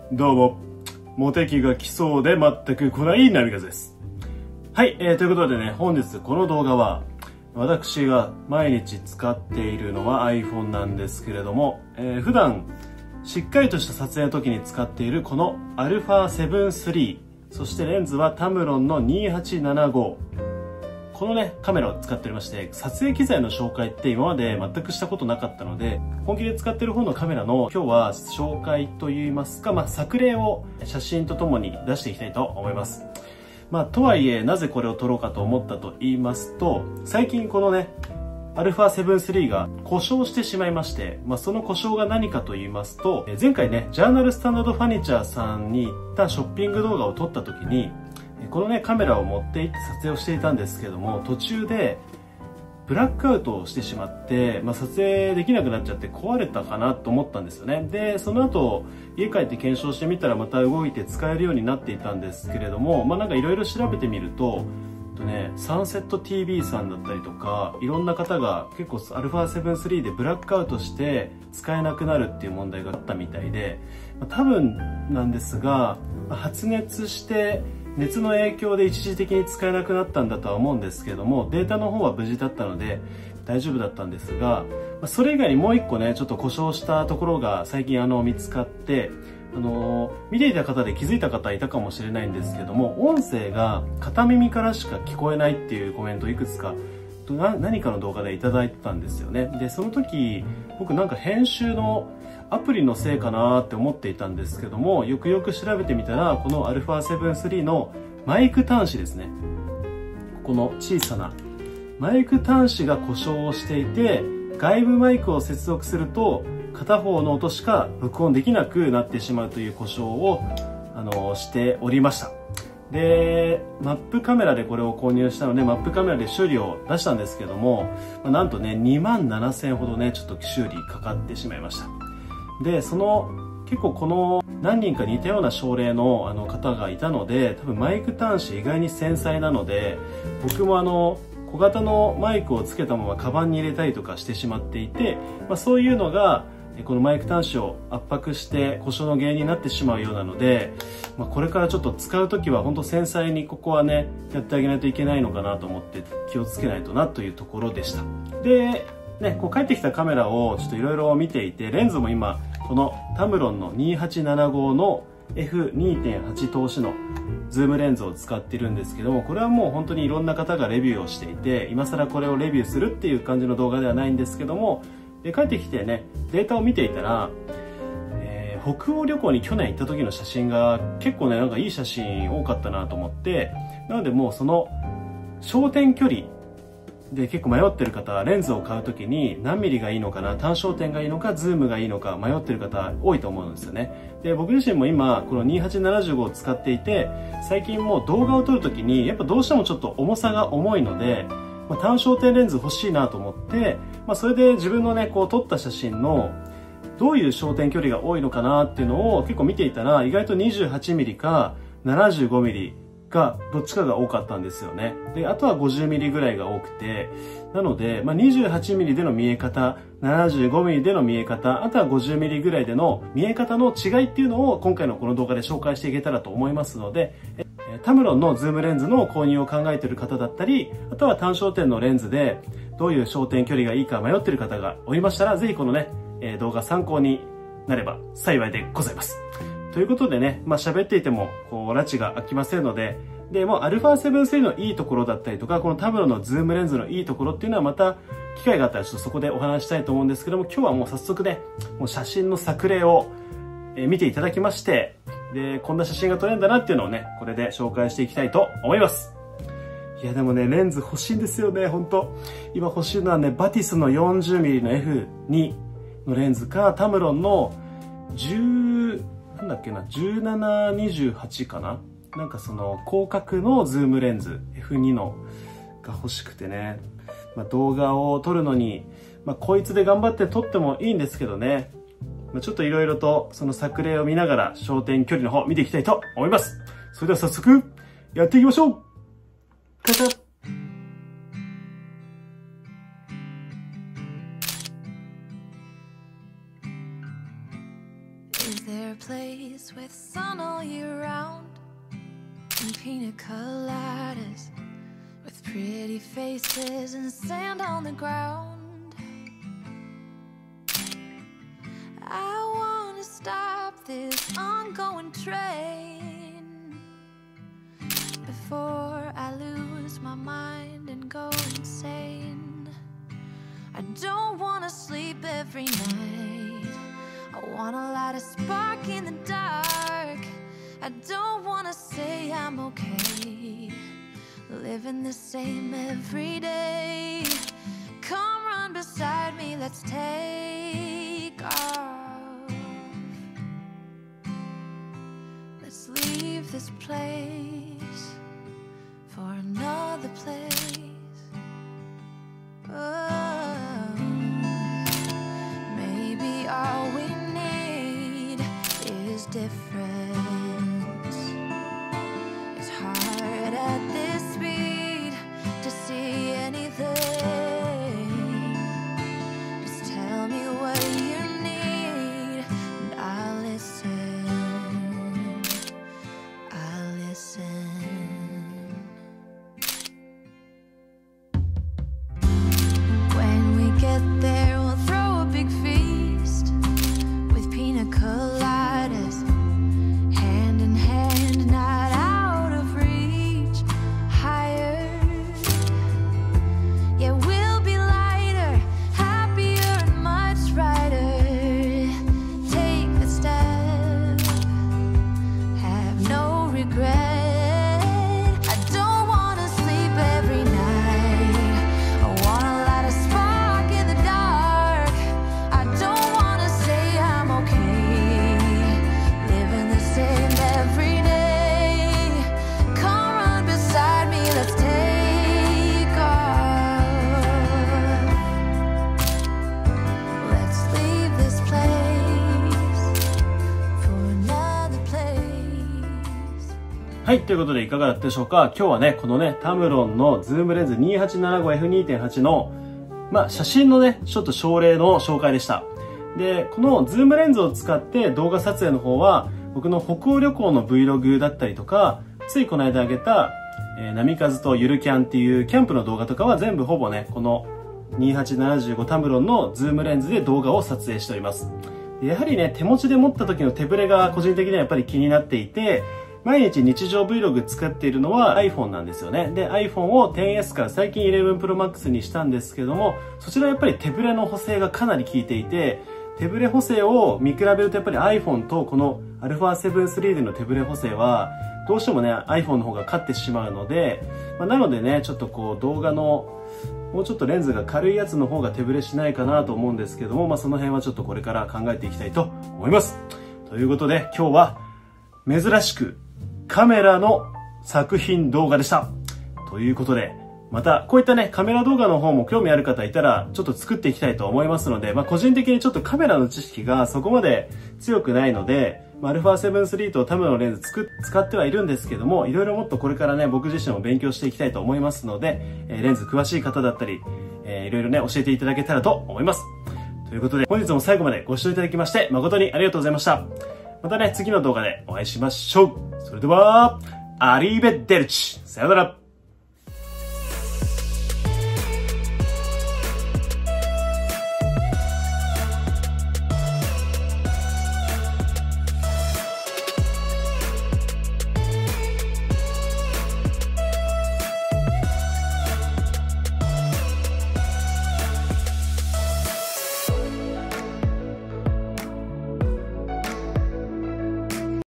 どうも、モテ期が来そうで全く来ない波風です。はい、ということでね、本日この動画は、私が毎日使っているのは iPhone なんですけれども、普段しっかりとした撮影の時に使っているこの α7 III、そしてレンズはタムロンの2875。このね、カメラを使っておりまして、撮影機材の紹介って今まで全くしたことなかったので、本気で使ってる方のカメラの今日は紹介といいますか、作例を写真とともに出していきたいと思います。とはいえ、なぜこれを撮ろうかと思ったと言いますと、最近このね、α7 III が故障してしまいまして、その故障が何かと言いますと、前回ね、ジャーナルスタンダードファニチャーさんに行ったショッピング動画を撮った時に、このね、カメラを持って行って撮影をしていたんですけども、途中でブラックアウトをしてしまって、撮影できなくなっちゃって壊れたかなと思ったんですよね。で、その後、家帰って検証してみたらまた動いて使えるようになっていたんですけれども、なんかいろいろ調べてみると、サンセット TV さんだったりとか、いろんな方が結構 α7 III でブラックアウトして使えなくなるっていう問題があったみたいで、多分なんですが、発熱して熱の影響で一時的に使えなくなったんだとは思うんですけども、データの方は無事だったので大丈夫だったんですが、それ以外にもう一個ね、ちょっと故障したところが最近見つかって、見ていた方で気づいた方いたかもしれないんですけども、音声が片耳からしか聞こえないっていうコメントをいくつか何かの動画でいただいてたんですよね。で、その時僕なんか編集のアプリのせいかなって思っていたんですけども、よくよく調べてみたら、この α7 III のマイク端子ですね、この小さなマイク端子が故障をしていて、外部マイクを接続すると片方の音しか録音できなくなってしまうという故障をしておりました。で、マップカメラでこれを購入したので、マップカメラで修理を出したんですけども、なんとね、27,000円ほどね、ちょっと修理かかってしまいました。で、結構この何人か似たような症例の方がいたので、多分マイク端子意外に繊細なので、僕も小型のマイクをつけたままカバンに入れたりとかしてしまっていて、そういうのがこのマイク端子を圧迫して故障の原因になってしまうようなので、これからちょっと使う時は本当繊細にここはね、やってあげないといけないのかなと思って気をつけないとなというところでした。で、こう帰ってきたカメラをちょっといろいろ見ていて、レンズも今このタムロンの2875の F2.8 投資のズームレンズを使っているんですけども、これはもう本当にいろんな方がレビューをしていて、今更これをレビューするっていう感じの動画ではないんですけども、で帰ってきてね、データを見ていたら、北欧旅行に去年行った時の写真が結構ね、なんかいい写真多かったなと思って、なのでもうその焦点距離で結構迷ってる方は、レンズを買う時に何ミリがいいのかな、単焦点がいいのかズームがいいのか迷ってる方多いと思うんですよね。で、僕自身も今この2875を使っていて、最近もう動画を撮る時にやっぱどうしてもちょっと重さが重いので、単焦点レンズ欲しいなと思って、それで自分のね、こう撮った写真のどういう焦点距離が多いのかなっていうのを結構見ていたら、意外と 28mm か 75mmがどっちかが多かったんですよね。で、あとは 50mm ぐらいが多くて、なので、28mm での見え方、75mm での見え方、あとは 50mm ぐらいでの見え方の違いっていうのを今回のこの動画で紹介していけたらと思いますので、タムロンのズームレンズの購入を考えている方だったり、あとは単焦点のレンズでどういう焦点距離がいいか迷っている方がおりましたら、ぜひこのね、動画参考になれば幸いでございます。ということでね、喋っていてもこう拉致が飽きませんので、で、もう α7 III のいいところだったりとか、このタムロンのズームレンズのいいところっていうのはまた機会があったらちょっとそこでお話したいと思うんですけども、今日はもう早速ね、もう写真の作例を見ていただきまして、で、こんな写真が撮れるんだなっていうのをね、これで紹介していきたいと思います。いやでもね、レンズ欲しいんですよね、本当今欲しいのはね、バティスの 40mm の F2 のレンズか、タムロンのなんだっけな、1728かな、なんかその広角のズームレンズ F2 のが欲しくてね、動画を撮るのに、こいつで頑張って撮ってもいいんですけどね、ちょっといろいろとその作例を見ながら焦点距離の方見ていきたいと思います。それでは早速やっていきましょう。カチャ。Is there a place with sun all year round and pina coladas with pretty faces and sand on the ground? I wanna stop this ongoing train before I lose my mind and go insane. I don't wanna sleep every night. I wanna light a spark in the dark. I don't wanna say I'm okay, living the same every day. Come run beside me, let's take off. Let's leave this place for another place. Oh, maybe all we need is difference. It's hard at this speed to see anything. Just tell me what you need and I'll listen. I'll listen. There we'll throw a big feast with pina coladas, hand in hand, not out of reach. Higher, yeah, we'll be lighter, happier and much brighter. Take the step, have no regret. I don't wanna sleep every night. I wanna light a spark in the dark. I don't wanna say I'm okay, living the same every day. Come run beside me, let's take off. Let's leave this place for another place. はい、ということでいかがだったでしょうか。今日はね、このね、タムロンのズームレンズ 2875F2.8 の写真のね、ちょっと症例の紹介でした。で、このズームレンズを使って動画撮影の方は、僕の北欧旅行の Vlog だったりとか、ついこの間あげた、波風とゆるキャンっていうキャンプの動画とかは全部ほぼね、この2875タムロンのズームレンズで動画を撮影しております。やはりね、手持ちで持った時の手ぶれが個人的にはやっぱり気になっていて、毎日日常 Vlog 使っているのは iPhone なんですよね。で、iPhone を XS から最近11 Pro Max にしたんですけども、そちらはやっぱり手ぶれの補正がかなり効いていて、手ぶれ補正を見比べるとやっぱり iPhone とこの α7 3D の手ぶれ補正は、どうしてもね、iPhone の方が勝ってしまうので、なのでね、ちょっとこう動画のもうちょっとレンズが軽いやつの方が手ぶれしないかなと思うんですけども、その辺はちょっとこれから考えていきたいと思います。ということで今日は珍しくカメラの作品動画でした。ということで、またこういったね、カメラ動画の方も興味ある方いたら、ちょっと作っていきたいと思いますので、個人的にちょっとカメラの知識がそこまで強くないので、α7 III とタムロンのレンズ使ってはいるんですけども、いろいろもっとこれからね、僕自身も勉強していきたいと思いますので、レンズ詳しい方だったり、いろいろね、教えていただけたらと思います。ということで、本日も最後までご視聴いただきまして、誠にありがとうございました。またね、次の動画でお会いしましょう。それでは、アリーベデルチ。さよなら。